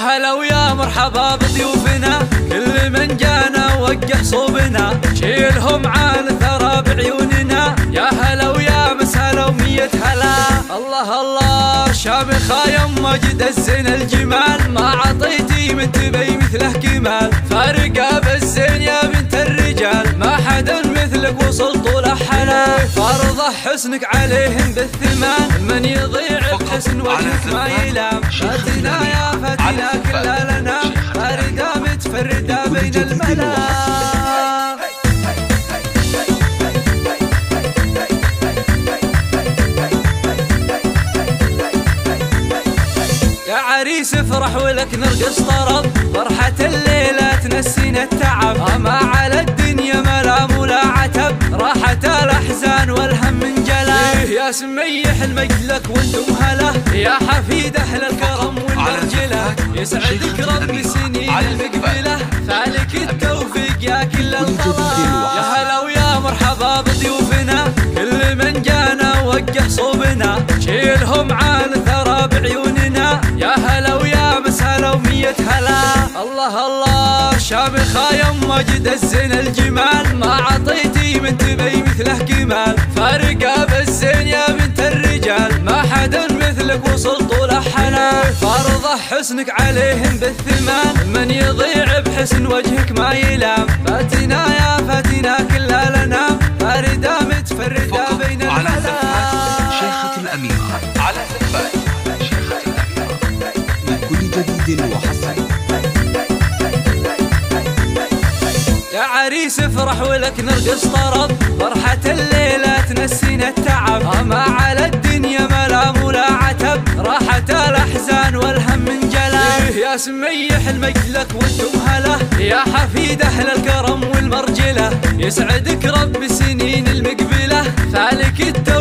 هلا ويا مرحبا بضيوفنا، كل من جانا وقه صوبنا، شيلهم عن ثرى بعيوننا. يا هلا ويا مسهلا ومية هلا. الله الله شامخة يما جد الزين الجمال، ما عطيتي من تبي مثله كمال، فارقة بالزين يا بنت الرجال، ما حدا مثلك وصل طول حلا. فرضه حسنك عليهم بالثمان، من يضيع بحسن وجهك ما يلام. فاتنا يا فاتنا كلها لنا، فاردة متفردة بين الملا. يا عريس افرح ولك نرقص طرب، فرحة الليلة تنسينا التعب، ما على الدنيا ملام ولا عتب، راحة الأحزان والهم انجلى. يا سميح المجد لك وانتم هلا، يا حفيد أهل الكرم والمرجلة، يسعدك رب سنين المقبلة، فالك التوفيق يا كل الخلا. يا هلا ويا مرحبا بضيوفنا، كل من جانا وقه صوبنا، شيلهم عن ثرى بعيوننا. يا هلا ويا مسهلا ومية هلا. الله الله شامخة يما جد الزين الجمال، ما عطيتي من تبي مثله كمال، فارقة بالزين يا بنت الرجال، ما حدا مثلك وصل طول حلا. فرضه حسنك عليهم بالثمان، من يضيع بحسن وجهك ما يلام. فاتنا يا فاتنا كلها لنا، فاردة متفردة بين الملا. شيخة الأميرة على زفاف شيخة الأميرة من كل جديد وحصري. يا عريس افرح ولك نرقص طرب، فرحة الليلة تنسينا التعب، ما على الدنيا ملام ولا عتب، راحة الأحزان والهم انجلى. يا سميح المجد لك وانتم هلا، يا حفيد أهل الكرم والمرجلة، يسعدك رب سنين المقبلة، فالك